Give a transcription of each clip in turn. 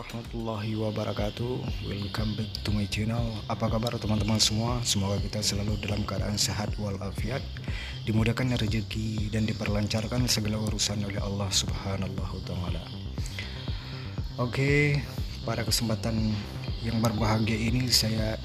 warahmatullahi wabarakatuh. Welcome back to my channel. Apa kabar teman-teman semua? Semoga kita selalu dalam keadaan sehat walafiat, dimudahkan rezeki dan diperlancarkan segala urusan oleh Allah Subhanahu wa taala. Oke, pada kesempatan yang berbahagia ini saya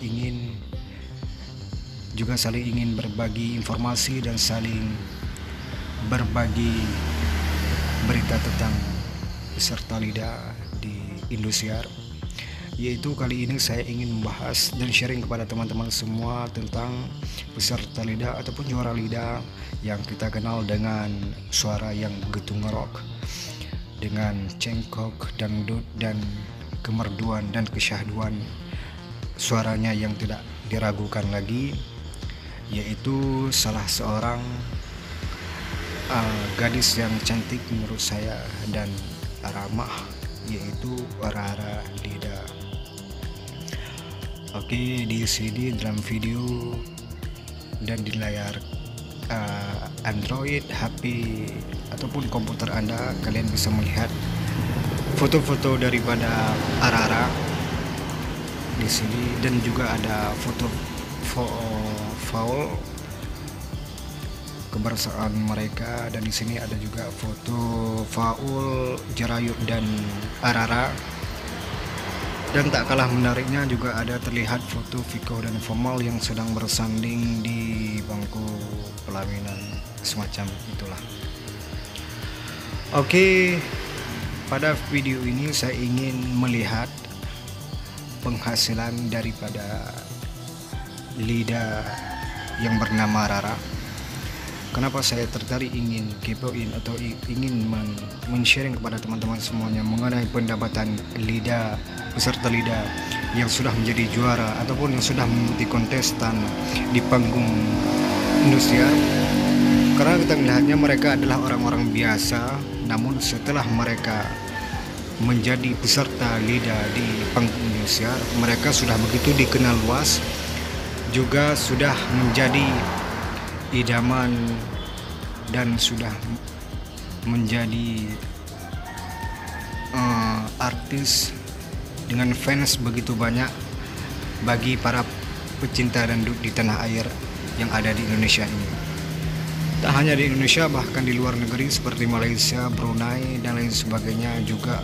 saling ingin berbagi informasi dan saling berbagi berita tentang peserta lidah di Indosiar, yaitu kali ini saya ingin membahas dan sharing kepada teman-teman semua tentang peserta lidah ataupun juara lidah yang kita kenal dengan suara yang begitu ngerok, dengan cengkok, dangdut, dan kemerduan dan kesyahduan suaranya yang tidak diragukan lagi, yaitu salah seorang gadis yang cantik menurut saya dan ramah, yaitu Rara Lida. Oke, di sini dalam video dan di layar Android, HP ataupun komputer Anda, kalian bisa melihat foto-foto daripada Rara di sini, dan juga ada foto faul kebersamaan mereka, dan di sini ada juga foto Faul, Jarayub, dan Rara. Dan tak kalah menariknya juga ada terlihat foto Viko dan Fomal yang sedang bersanding di bangku pelaminan, semacam itulah. Oke, pada video ini saya ingin melihat penghasilan daripada lidah yang bernama Rara. Kenapa saya tertarik ingin kepoin atau ingin men-sharing kepada teman-teman semuanya mengenai pendapatan lidah, peserta lidah yang sudah menjadi juara ataupun yang sudah mengikuti kontestan di panggung Indosiar. Karena kita melihatnya mereka adalah orang-orang biasa, namun setelah mereka menjadi peserta lidah di panggung Indosiar, mereka sudah begitu dikenal luas, juga sudah menjadi idaman dan sudah menjadi artis dengan fans begitu banyak bagi para pecinta dangdut di tanah air yang ada di Indonesia ini. Tak hanya di Indonesia, bahkan di luar negeri seperti Malaysia, Brunei, dan lain sebagainya juga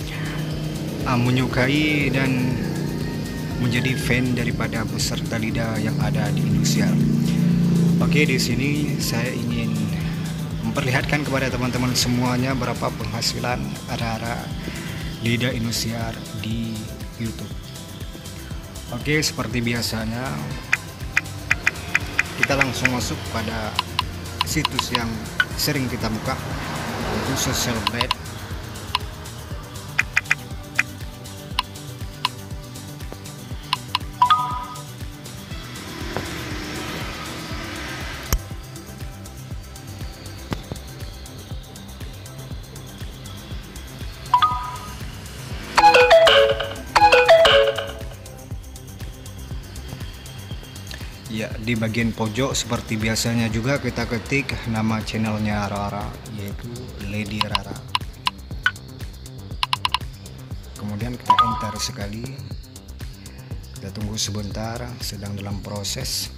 menyukai dan menjadi fan daripada peserta lidah yang ada di Indosiar. Oke, di sini saya ingin memperlihatkan kepada teman-teman semuanya berapa penghasilan Rara Lidah Indosiar di YouTube. Oke, seperti biasanya kita langsung masuk pada situs yang sering kita buka, yaitu Sosialblad. Ya, di bagian pojok seperti biasanya juga kita ketik nama channelnya Rara, yaitu Lady Rara. Kemudian kita enter sekali. Kita tunggu sebentar, sedang dalam proses.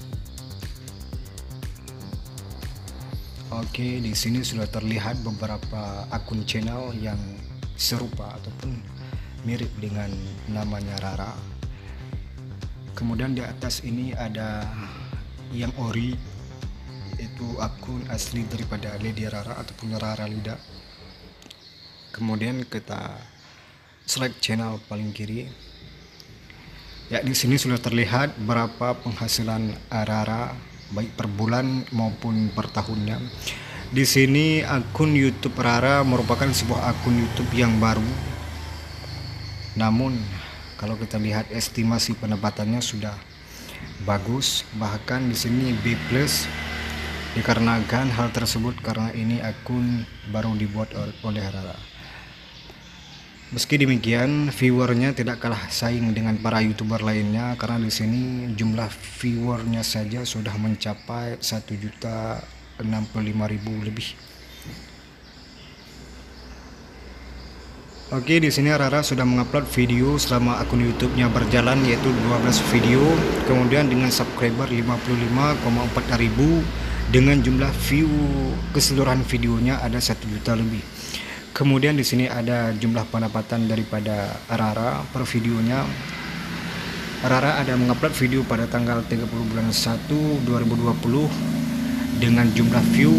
Oke, di sini sudah terlihat beberapa akun channel yang serupa ataupun mirip dengan namanya Rara. Kemudian di atas ini ada yang ori, itu akun asli daripada Lady Rara ataupun Rara Lida. Kemudian kita select channel paling kiri. Ya, di sini sudah terlihat berapa penghasilan Rara baik per bulan maupun per tahunnya. Di sini akun YouTube Rara merupakan sebuah akun YouTube yang baru. Namun kalau kita lihat estimasi pendapatannya sudah bagus, bahkan di sini B+, dikarenakan hal tersebut karena ini akun baru dibuat oleh Rara. Meski demikian, viewernya tidak kalah saing dengan para YouTuber lainnya, karena di sini jumlah viewernya saja sudah mencapai 1.065.000 lebih. Oke, di sini Rara sudah mengupload video selama akun YouTube-nya berjalan, yaitu 12 video. Kemudian dengan subscriber 55,4 ribu, dengan jumlah view keseluruhan videonya ada 1 juta lebih. Kemudian di sini ada jumlah pendapatan daripada Rara per videonya. Rara ada mengupload video pada tanggal 30 bulan 1 2020 dengan jumlah view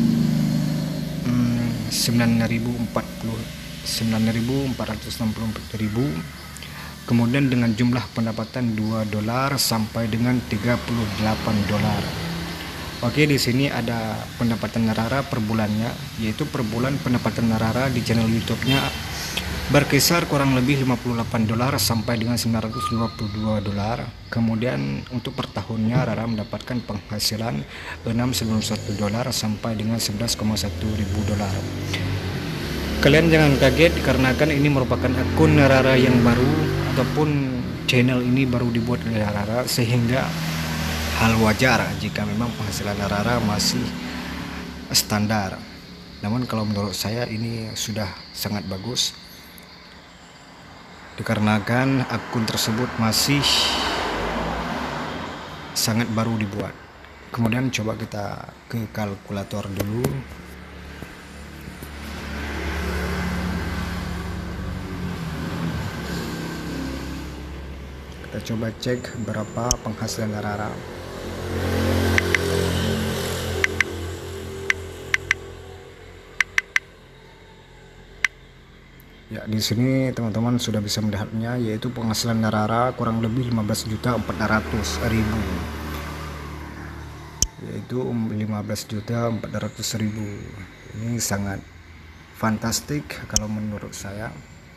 9.464.000. Kemudian dengan jumlah pendapatan $2 sampai dengan $38. Oke, di sini ada pendapatan Rara per bulannya, yaitu per bulan pendapatan Rara di channel YouTube-nya berkisar kurang lebih $58 sampai dengan $952. Kemudian untuk per tahunnya Rara mendapatkan penghasilan $691 sampai dengan $11,1 ribu. Kalian jangan kaget karena kan ini merupakan akun Rara yang baru, ataupun channel ini baru dibuat oleh Rara, sehingga hal wajar jika memang penghasilan Rara masih standar. Namun kalau menurut saya ini sudah sangat bagus, dikarenakan akun tersebut masih sangat baru dibuat. Kemudian coba kita ke kalkulator dulu. Kita coba cek berapa penghasilan Rara. Ya, di sini teman-teman sudah bisa melihatnya, yaitu penghasilan Rara kurang lebih 15.400.000, yaitu 15.400.000. Ini sangat fantastik kalau menurut saya,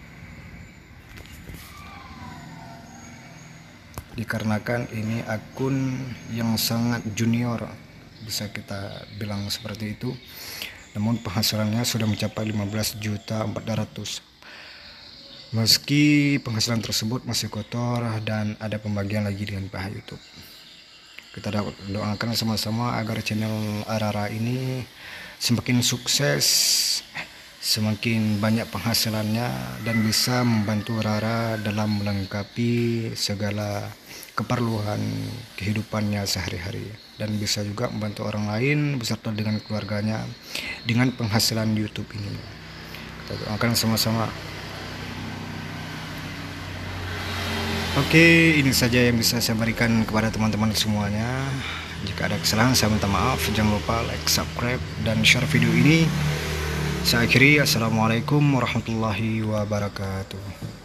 dikarenakan ini akun yang sangat junior, bisa kita bilang seperti itu. Namun penghasilannya sudah mencapai 15.400.000. Meski penghasilan tersebut masih kotor dan ada pembagian lagi dengan pihak YouTube. Kita doakan sama-sama agar channel Rara ini semakin sukses, semakin banyak penghasilannya, dan bisa membantu Rara dalam melengkapi segala keperluan kehidupannya sehari-hari, dan bisa juga membantu orang lain beserta dengan keluarganya dengan penghasilan YouTube ini. Kita doakan sama-sama. Oke, ini saja yang bisa saya berikan kepada teman-teman semuanya. Jika ada kesalahan saya minta maaf. Jangan lupa like, subscribe, dan share video ini. Saya akhiri. Assalamualaikum warahmatullahi wabarakatuh.